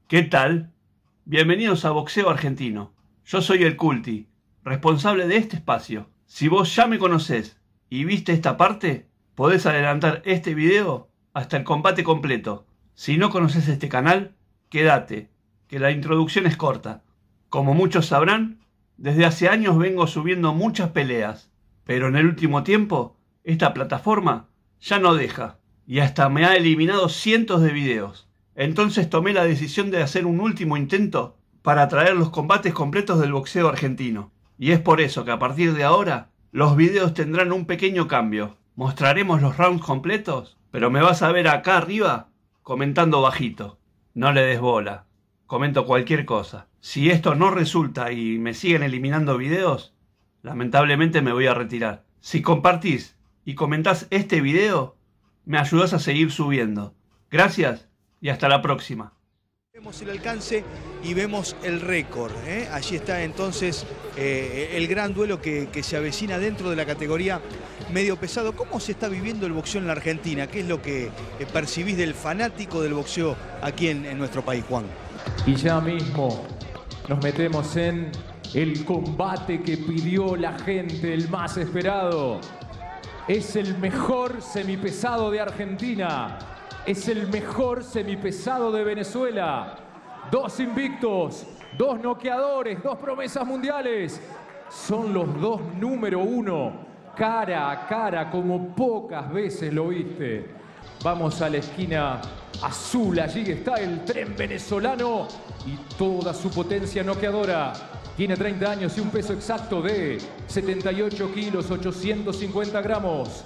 ¿Qué tal? Bienvenidos a Boxeo Argentino. Yo soy el Culti, responsable de este espacio. Si vos ya me conocés y viste esta parte, podés adelantar este video hasta el combate completo. Si no conoces este canal, quédate, que la introducción es corta. Como muchos sabrán, desde hace años vengo subiendo muchas peleas, pero en el último tiempo, esta plataforma ya no deja, y hasta me ha eliminado cientos de videos. Entonces tomé la decisión de hacer un último intento para traer los combates completos del boxeo argentino. Y es por eso que a partir de ahora, los videos tendrán un pequeño cambio. Mostraremos los rounds completos, pero me vas a ver acá arriba comentando bajito. No le des bola, comento cualquier cosa. Si esto no resulta y me siguen eliminando videos, lamentablemente me voy a retirar. Si compartís y comentás este video, me ayudás a seguir subiendo. Gracias. Y hasta la próxima. Vemos el alcance y vemos el récord. Allí está entonces el gran duelo que se avecina dentro de la categoría medio pesado. ¿Cómo se está viviendo el boxeo en la Argentina? ¿Qué es lo que percibís del fanático del boxeo aquí en nuestro país, Juan? Y ya mismo nos metemos en el combate que pidió la gente, el más esperado. Es el mejor semipesado de Argentina. Es el mejor semipesado de Venezuela. 2 invictos, 2 noqueadores, 2 promesas mundiales. Son los 2 número 1, cara a cara, como pocas veces lo viste. Vamos a la esquina azul, allí está el tren venezolano y toda su potencia noqueadora. Tiene 30 años y un peso exacto de 78 kilos, 850 gramos.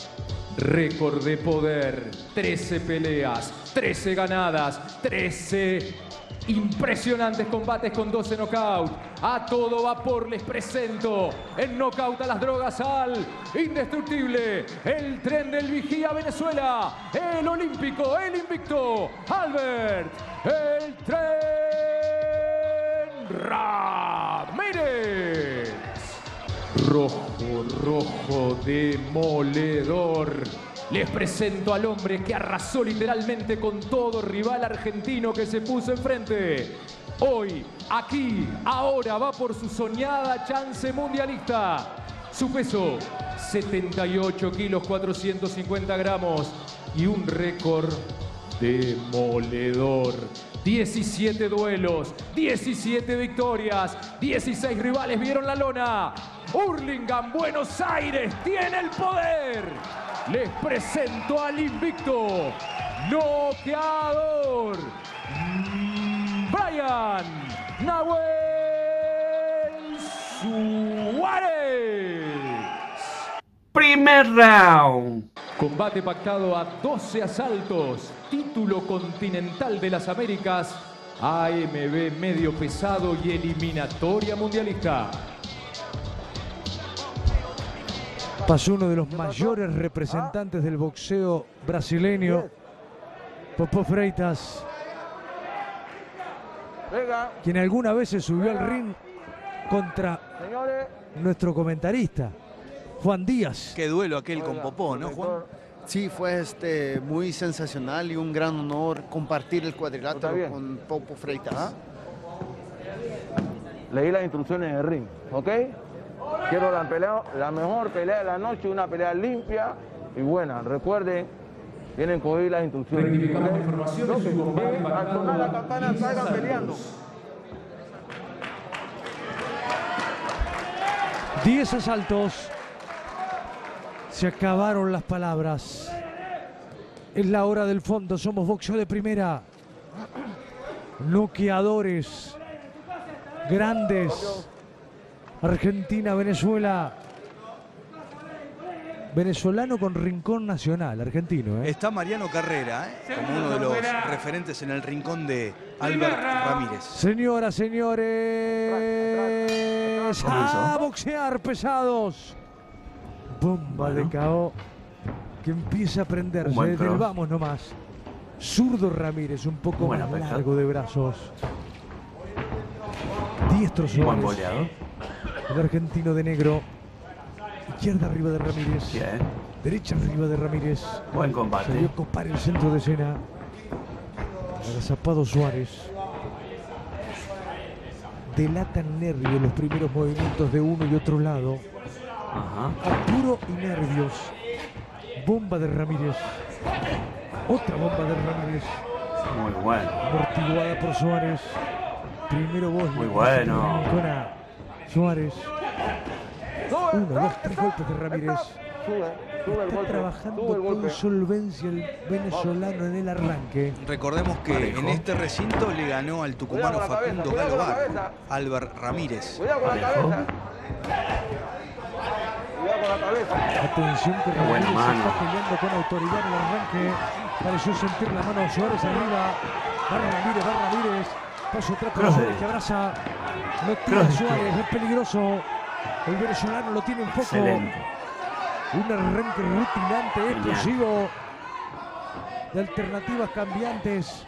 Récord de poder, 13 peleas, 13 ganadas, 13 impresionantes combates con 12 knockouts. A todo vapor les presento en knockout a las drogas al indestructible, el tren del vigía Venezuela, el olímpico, el invicto, Albert, el tren Ramírez. Rojo, demoledor. Les presento al hombre que arrasó literalmente con todo rival argentino que se puso enfrente. Hoy, aquí, ahora va por su soñada chance mundialista. Su peso, 78 kilos, 450 gramos y un récord demoledor. 17 duelos, 17 victorias, 16 rivales vieron la lona. Hurlingham, Buenos Aires, tiene el poder. Les presento al invicto, noqueador, Brian Nahuel Suárez. Primer round. Combate pactado a 12 asaltos. Título continental de las Américas. AMB medio pesado y eliminatoria mundialista. Pasó uno de los mayores representantes del boxeo brasileño, Popó Freitas, quien alguna vez se subió al ring contra nuestro comentarista, Juan Díaz. Qué duelo aquel con Popó, ¿no, Juan? Sí, fue muy sensacional y un gran honor compartir el cuadrilátero con Popó Freitas. ¿Ah? Leí las instrucciones del ring, ¿ok? Quiero la mejor pelea de la noche, una pelea limpia y buena. Recuerden, tienen que oír las instrucciones. Rectificamos información de su combate Al sonar la campana salgan peleando. 10 asaltos. Se acabaron las palabras. Es la hora del fondo. Somos boxeo de primera. Noqueadores. Grandes. Argentina, Venezuela. Venezolano con rincón nacional, argentino. Está Mariano Carrera, como uno de los referentes en el rincón de Albert Ramírez. Señoras, señores. A boxear pesados. Bomba de KO que empieza a prenderse desde el vamos nomás. Zurdo Ramírez, un poco más largo de brazos. Diestro Suárez. El argentino de negro. Izquierda arriba de Ramírez. Bien. Derecha arriba de Ramírez. Buen combate. Salió a copar el centro de escena. Agazapado Suárez. delatan nervios los primeros movimientos de uno y otro lado. Apuro y nervios. Bomba de Ramírez. Otra bomba de Ramírez. Muy bueno. Amortiguada por Suárez. Primero vos. Muy bueno. Suárez. 1, 2, 3 golpes de Ramírez. Está trabajando con solvencia el venezolano en el arranque. Recordemos que en este recinto le ganó al tucumano Facundo Galobar, Albert Ramírez. Cuidado con la cabeza. Atención que Ramírez está peleando con autoridad en el arranque. Pareció sentir la mano de Suárez arriba. Va Ramírez. Paso atrás para Suárez que abraza. No tira Suárez, es peligroso. El venezolano lo tiene en foco. Excelente. Un arranque rutilante, explosivo, de alternativas cambiantes.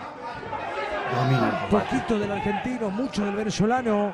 Poquito del argentino, mucho del venezolano.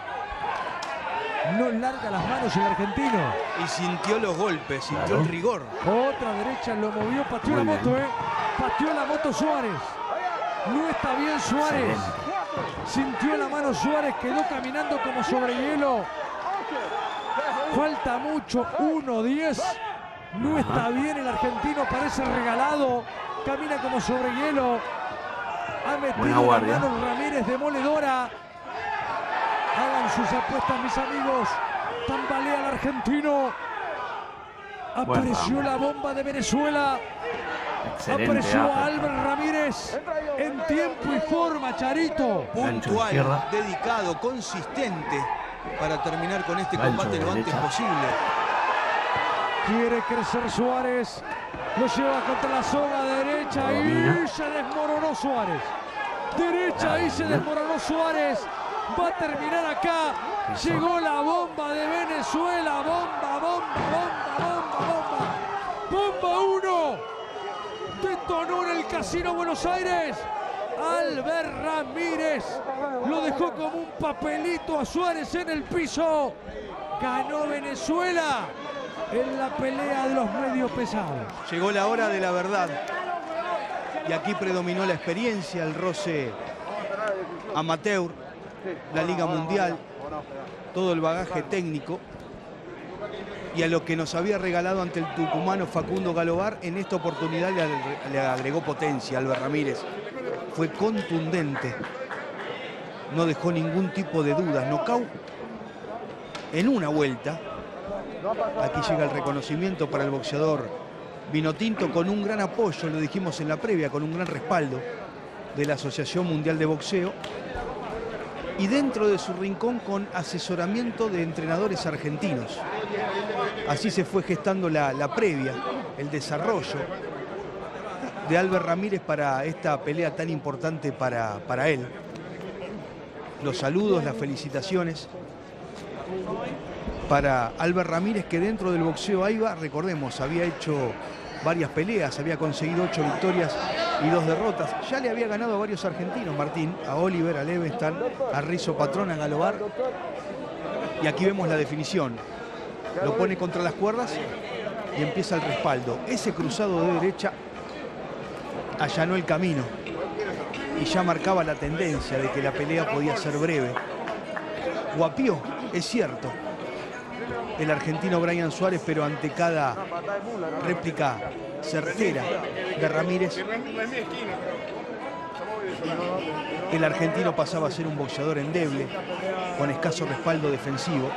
No larga las manos el argentino. Y sintió los golpes, sintió el rigor. Otra derecha lo movió, pateó la moto, Pateó la moto Suárez. No está bien Suárez. Sintió la mano Suárez, quedó caminando como sobre hielo. Falta mucho, 1-10. No está bien el argentino, parece regalado. Camina como sobre hielo. Ha metido la mano Ramírez demoledora. Hagan sus apuestas, mis amigos. Tambalea el argentino. Apareció la bomba de Venezuela. Apareció Albert Ramírez en tiempo y forma, Charito. Puntual, dedicado, consistente para terminar con este combate lo antes posible. Quiere crecer Suárez. Lo lleva contra la soga derecha y se desmoronó Suárez. Derecha y se desmoronó Suárez. Va a terminar acá. Llegó la bomba de Venezuela. Bomba. Bomba 1. Detonó en el Casino Buenos Aires. Albert Ramírez lo dejó como un papelito a Suárez en el piso. Ganó Venezuela en la pelea de los medios pesados. Llegó la hora de la verdad. Y aquí predominó la experiencia, el roce amateur, la Liga Mundial, todo el bagaje técnico. Y a lo que nos había regalado ante el tucumano Facundo Galobar, en esta oportunidad le agregó potencia a Albert Ramírez. Fue contundente. No dejó ningún tipo de dudas. Nocaut en una vuelta. Aquí llega el reconocimiento para el boxeador Vinotinto con un gran apoyo, lo dijimos en la previa, con un gran respaldo de la Asociación Mundial de Boxeo. Y dentro de su rincón con asesoramiento de entrenadores argentinos. Así se fue gestando la previa, el desarrollo de Albert Ramírez para esta pelea tan importante para él. Los saludos, las felicitaciones para Albert Ramírez, que dentro del boxeo AIBA, recordemos, había hecho varias peleas, había conseguido 8 victorias y 2 derrotas. Ya le había ganado a varios argentinos, Martín, a Oliver, a Levenstam, a Rizzo Patrón, a Galobar. Y aquí vemos la definición. Lo pone contra las cuerdas y empieza el respaldo. Ese cruzado de derecha allanó el camino y ya marcaba la tendencia de que la pelea podía ser breve. Guapió, es cierto, el argentino Brian Suárez, pero ante cada réplica certera de Ramírez, el argentino pasaba a ser un boxeador endeble, con escaso respaldo defensivo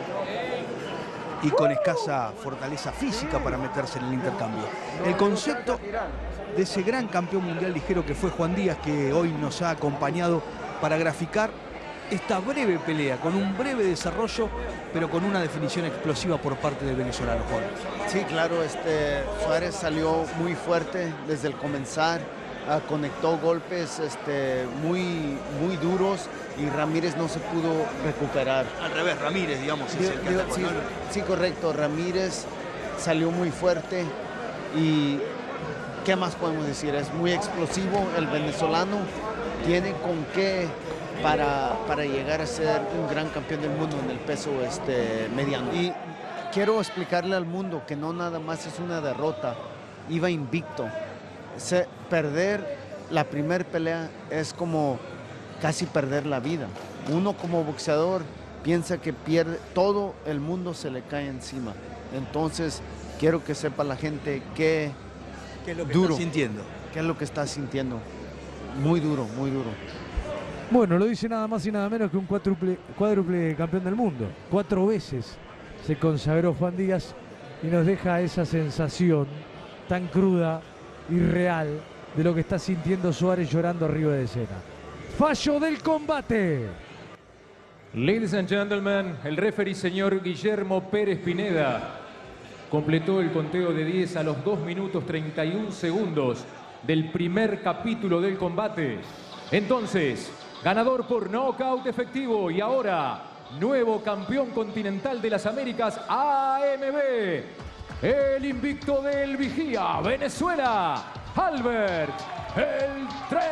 y con escasa fortaleza física para meterse en el intercambio. El concepto de ese gran campeón mundial ligero que fue Juan Díaz, que hoy nos ha acompañado para graficar esta breve pelea, con un breve desarrollo, pero con una definición explosiva por parte del venezolano, Juan. Sí, claro, Suárez salió muy fuerte desde el comenzar, conectó golpes muy duros y Ramírez no se pudo recuperar. Al revés, Ramírez, digamos, es el que atacó, ¿no? Sí, correcto, Ramírez salió muy fuerte y ¿qué más podemos decir? Es muy explosivo el venezolano, tiene con qué para llegar a ser un gran campeón del mundo en el peso mediano. Y quiero explicarle al mundo que no nada más es una derrota, iba invicto. Perder la primera pelea es como casi perder la vida. Uno como boxeador piensa que pierde, todo el mundo se le cae encima. Entonces, quiero que sepa la gente que ¿Qué es lo que duro, está sintiendo? qué es lo que está sintiendo. Muy duro, muy duro. Bueno, lo dice nada más y nada menos que un cuádruple campeón del mundo. 4 veces se consagró Juan Díaz y nos deja esa sensación tan cruda y real de lo que está sintiendo Suárez llorando arriba de escena. Fallo del combate. Ladies and gentlemen, el referee señor Guillermo Pérez Pineda completó el conteo de 10 a los 2 minutos 31 segundos del primer capítulo del combate. Entonces, ganador por nocaut efectivo y ahora nuevo campeón continental de las Américas AMB, el invicto del Vigía, Venezuela, Albert el Tren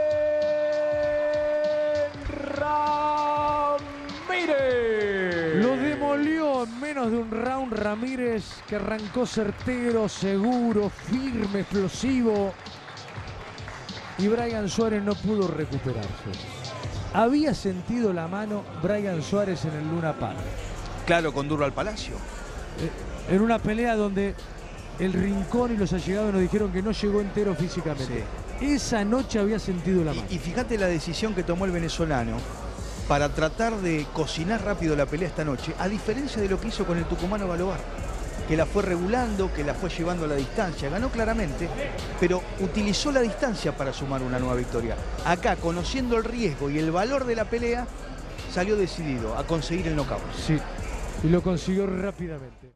Ramírez. Lo demolió en menos de un round Ramírez, que arrancó certero, seguro, firme, explosivo. Y Brian Suárez no pudo recuperarse. Había sentido la mano Brian Suárez en el Luna Park. Claro, con Duro al Palacio. En una pelea donde el Rincón y los allegados nos dijeron que no llegó entero físicamente. Sí. Esa noche había sentido la mano. Y fíjate la decisión que tomó el venezolano para tratar de cocinar rápido la pelea esta noche, a diferencia de lo que hizo con el tucumano Balobar, que la fue regulando, que la fue llevando a la distancia, ganó claramente, pero utilizó la distancia para sumar una nueva victoria. Acá, conociendo el riesgo y el valor de la pelea, salió decidido a conseguir el nocaut. Sí, y lo consiguió rápidamente.